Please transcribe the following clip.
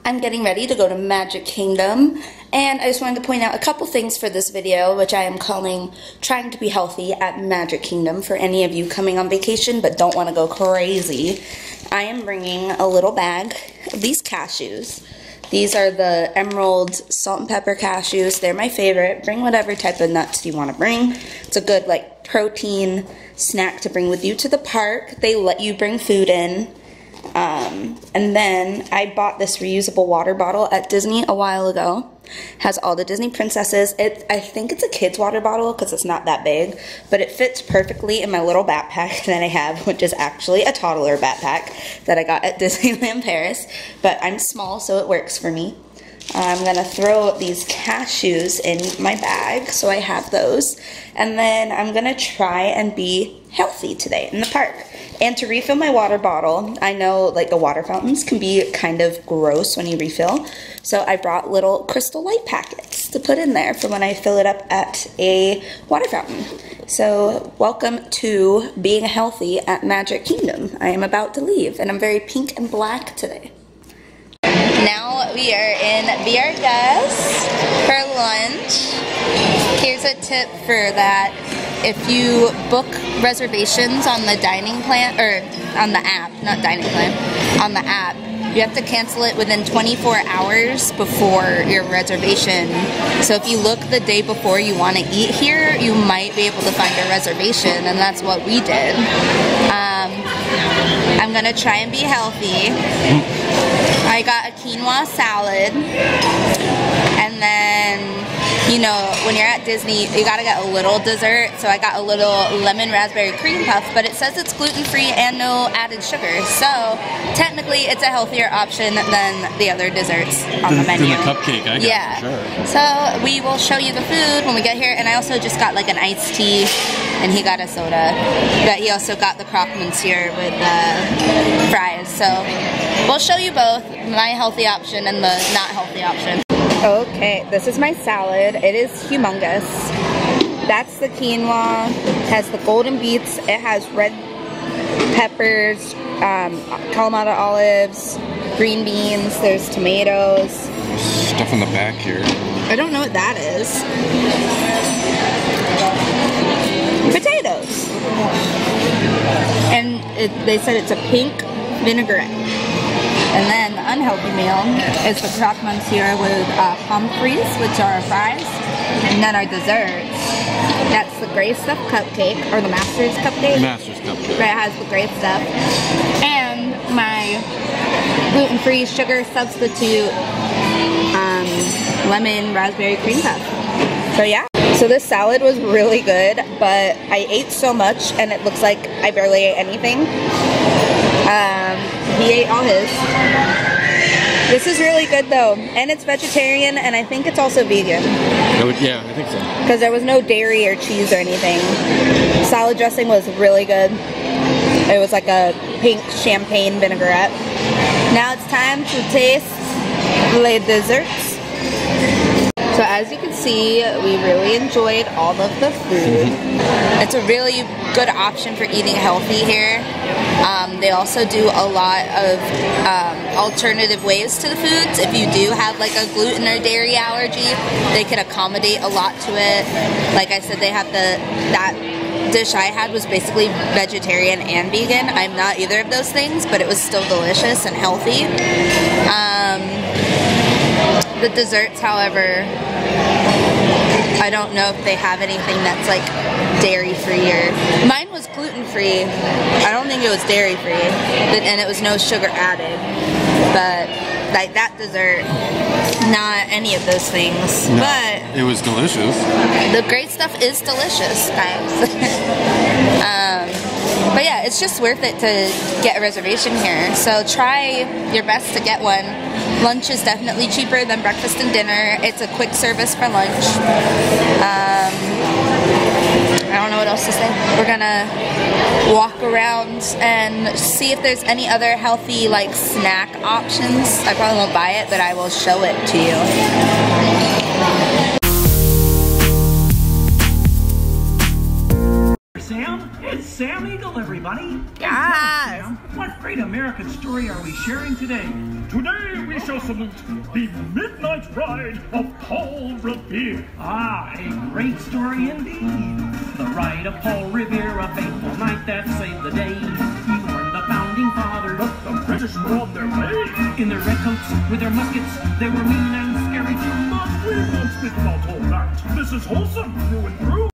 I'm getting ready to go to Magic Kingdom, and I just wanted to point out a couple things for this video, which I am calling Trying to Be Healthy at Magic Kingdom for any of you coming on vacation but don't want to go crazy. I am bringing a little bag of these cashews. These are the Emerald Salt and Pepper cashews. They're my favorite. Bring whatever type of nuts you want to bring. It's a good like protein snack to bring with you to the park. They let you bring food in. And then I bought this reusable water bottle at Disney a while ago. Has all the Disney princesses. I think it's a kid's water bottle because it's not that big, but it fits perfectly in my little backpack that I have, which is actually a toddler backpack that I got at Disneyland Paris, but I'm small so it works for me. I'm gonna throw these cashews in my bag so I have those, and then I'm gonna try and be healthy today in the park. And to refill my water bottle, I know like the water fountains can be kind of gross when you refill, so I brought little Crystal Light packets to put in there for when I fill it up at a water fountain. So welcome to being healthy at Magic Kingdom. I am about to leave, and I'm very pink and black today. Now we are in Viergas for lunch. Here's a tip for that. If you book reservations on the dining plan, or on the app, not dining plan, on the app, you have to cancel it within 24 hours before your reservation. So if you look the day before you want to eat here, you might be able to find a reservation, and that's what we did. I'm gonna try and be healthy. I got a quinoa salad, and then, you know, when you're at Disney, you gotta get a little dessert, so I got a little lemon raspberry cream puff, but it says it's gluten-free and no added sugar, so technically it's a healthier option than the other desserts on the menu. Than the cupcake, I guess, for sure. So we will show you the food when we get here, and I also just got like an iced tea, and he got a soda, but he also got the croque monsieur with the fries, so we'll show you both, my healthy option and the not healthy option. Okay, this is my salad. It is humongous. That's the quinoa. It has the golden beets. It has red peppers, Kalamata olives, green beans. There's tomatoes. Stuff in the back here. I don't know what that is. Potatoes. And they said it's a pink vinaigrette. And then the unhealthy meal is the croque monsieur with pommes frites, which are our fries, and then our desserts. That's the Gray Stuff cupcake, or the Master's cupcake. Master's cupcake. Right, it has the gray stuff. And my gluten-free sugar substitute lemon raspberry cream puff. So yeah. So this salad was really good, but I ate so much, and it looks like I barely ate anything. He ate all his. This is really good though, and it's vegetarian, and I think it's also vegan. Yeah, I think so. Because there was no dairy or cheese or anything. Salad dressing was really good. It was like a pink champagne vinaigrette. Now it's time to taste the desserts. So as you can see, we really enjoyed all of the food. It's a really good option for eating healthy here. They also do a lot of alternative ways to the foods. If you do have like a gluten or dairy allergy, they can accommodate a lot to it. Like I said, they have that dish I had was basically vegetarian and vegan. I'm not either of those things, but it was still delicious and healthy. The desserts, however, I don't know if they have anything that's like dairy-free or... Mine was gluten-free. I don't think it was dairy-free, and it was no sugar added. But like that dessert, not any of those things. No, but it was delicious. The great stuff is delicious, guys. But yeah, it's just worth it to get a reservation here. So try your best to get one. Lunch is definitely cheaper than breakfast and dinner. It's a quick service for lunch. I don't know what else to say. We're gonna walk around and see if there's any other healthy like snack options. I probably won't buy it, but I will show it to you. Sam, it's Sam Eagle, everybody. everybody. Yes. What great American story are we sharing today? Today we shall salute the Midnight Ride of Paul Revere. Ah, a great story indeed. The ride of Paul Revere, a faithful knight that saved the day. He warned the founding fathers, But the British were on their way. in their red coats with their muskets, they were mean and scary too. But we won't speak about all that. This is wholesome through and through.